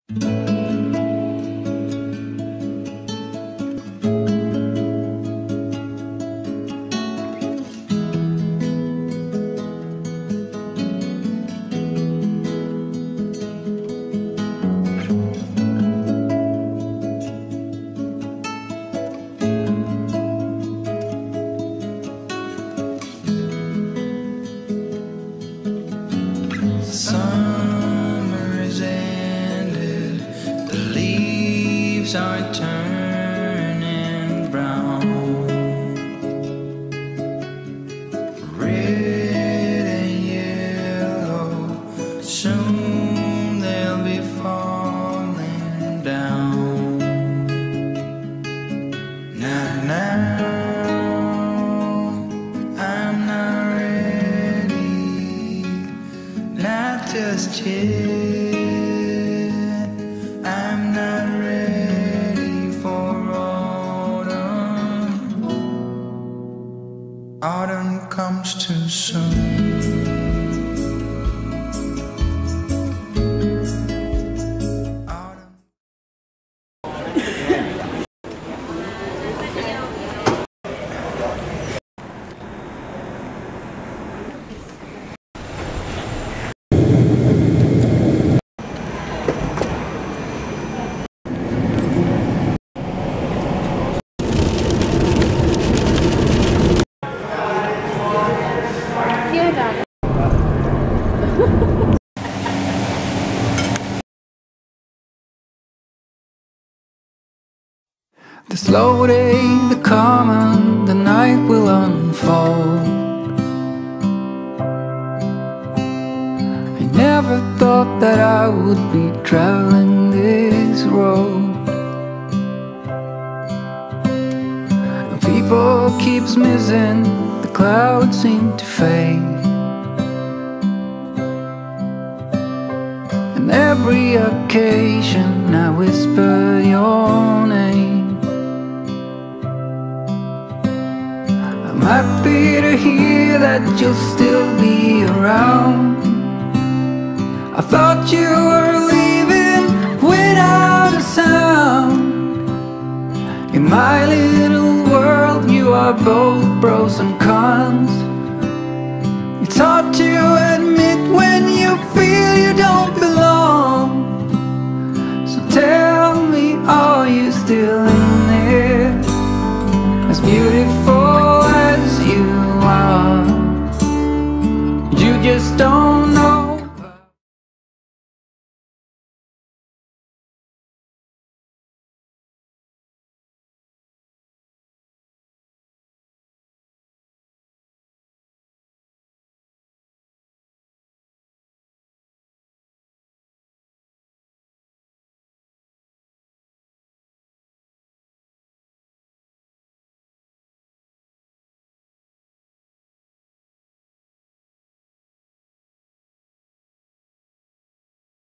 Summer is ended, the leaves are turning brown. Red and yellow, soon they'll be falling down. Now, I'm not ready, not just yet. I'm not ready for autumn. Autumn comes too soon. The slow day, the common, the night will unfold. I never thought that I would be traveling this road. People keeps missing, the clouds seem to fade, and every occasion I whisper your name. I'm happy to hear that you'll still be around. I thought you were leaving without a sound. In my little world, you are both pros and cons. It's hard to admit when you feel you don't belong.